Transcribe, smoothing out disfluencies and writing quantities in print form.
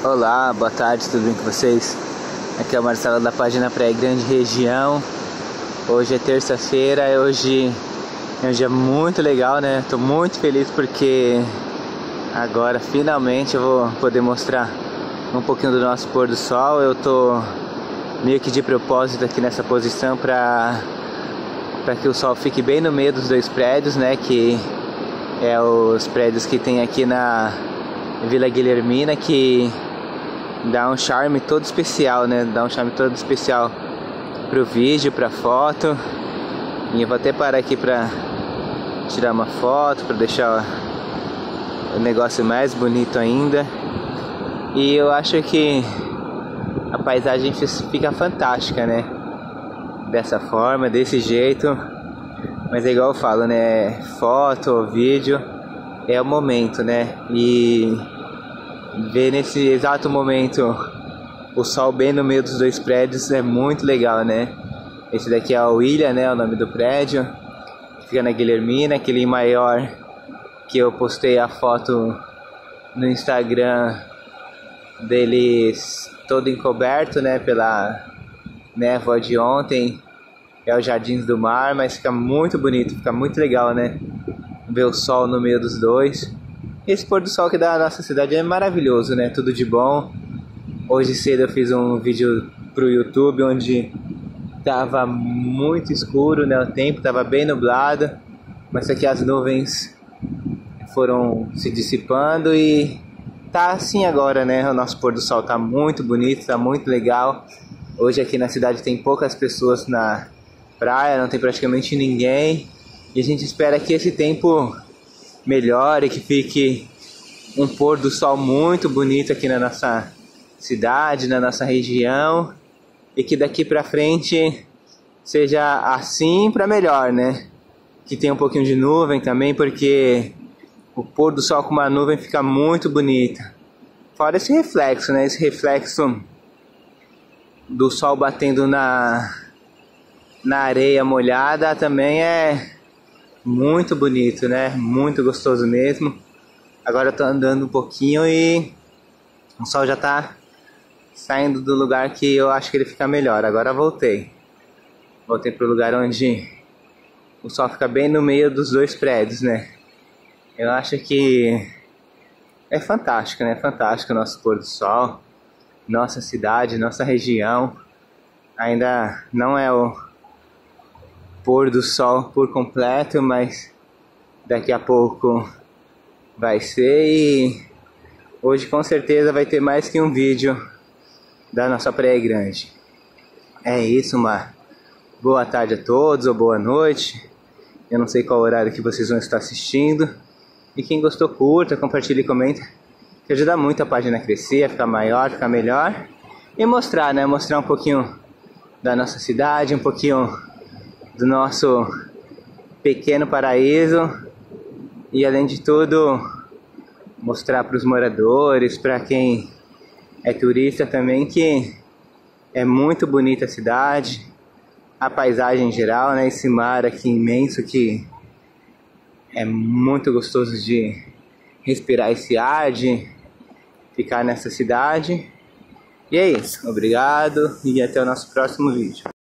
Olá, boa tarde, tudo bem com vocês? Aqui é o Marcelo da página Praia Grande Região. Hoje é terça-feira, hoje é um dia muito legal, né? Tô muito feliz porque agora finalmente eu vou poder mostrar um pouquinho do nosso pôr do sol. Eu tô meio que de propósito aqui nessa posição para que o sol fique bem no meio dos dois prédios, né? Que é os prédios que tem aqui na Vila Guilhermina, que dá um charme todo especial, né? Dá um charme todo especial pro vídeo, pra foto. E eu vou até parar aqui pra tirar uma foto, pra deixar o negócio mais bonito ainda. E eu acho que a paisagem fica fantástica, né? Dessa forma, desse jeito. Mas é igual eu falo, né? Foto, vídeo é o momento, né? E ver nesse exato momento o sol bem no meio dos dois prédios é muito legal, né? Esse daqui é o William, né? O nome do prédio. Fica na Guilhermina, aquele maior que eu postei a foto no Instagram deles todo encoberto, né? Pela névoa de ontem. É o Jardins do Mar, mas fica muito bonito, fica muito legal, né? Ver o sol no meio dos dois. Esse pôr do sol que dá na nossa cidade é maravilhoso, né? Tudo de bom. Hoje cedo eu fiz um vídeo pro YouTube onde tava muito escuro, né? O tempo tava bem nublado, mas aqui as nuvens foram se dissipando e tá assim agora, né? O nosso pôr do sol tá muito bonito, tá muito legal. Hoje aqui na cidade tem poucas pessoas na praia, não tem praticamente ninguém. E a gente espera que esse tempo melhore, que fique um pôr do sol muito bonito aqui na nossa cidade, na nossa região, e que daqui pra frente seja assim para melhor, né? Que tenha um pouquinho de nuvem também, porque o pôr do sol com uma nuvem fica muito bonito. Fora esse reflexo, né? Esse reflexo do sol batendo na areia molhada também é muito bonito, né? Muito gostoso mesmo. Agora eu tô andando um pouquinho e o sol já tá saindo do lugar que eu acho que ele fica melhor. Agora voltei pro lugar onde o sol fica bem no meio dos dois prédios, né? Eu acho que é fantástico, né? Fantástico o nosso pôr do sol, nossa cidade, nossa região. Ainda não é o pôr do sol por completo, mas daqui a pouco vai ser, e hoje com certeza vai ter mais que um vídeo da nossa Praia Grande. É isso, uma boa tarde a todos ou boa noite. Eu não sei qual horário que vocês vão estar assistindo. E quem gostou, curta, compartilhe e comenta, que ajuda muito a página a crescer, a ficar maior, ficar melhor. E mostrar, né? Mostrar um pouquinho da nossa cidade, um pouquinho do nosso pequeno paraíso. E além de tudo, mostrar para os moradores, para quem é turista também, que é muito bonita a cidade, a paisagem em geral, né? Esse mar aqui imenso que é muito gostoso de respirar esse ar, de ficar nessa cidade. E é isso, obrigado e até o nosso próximo vídeo.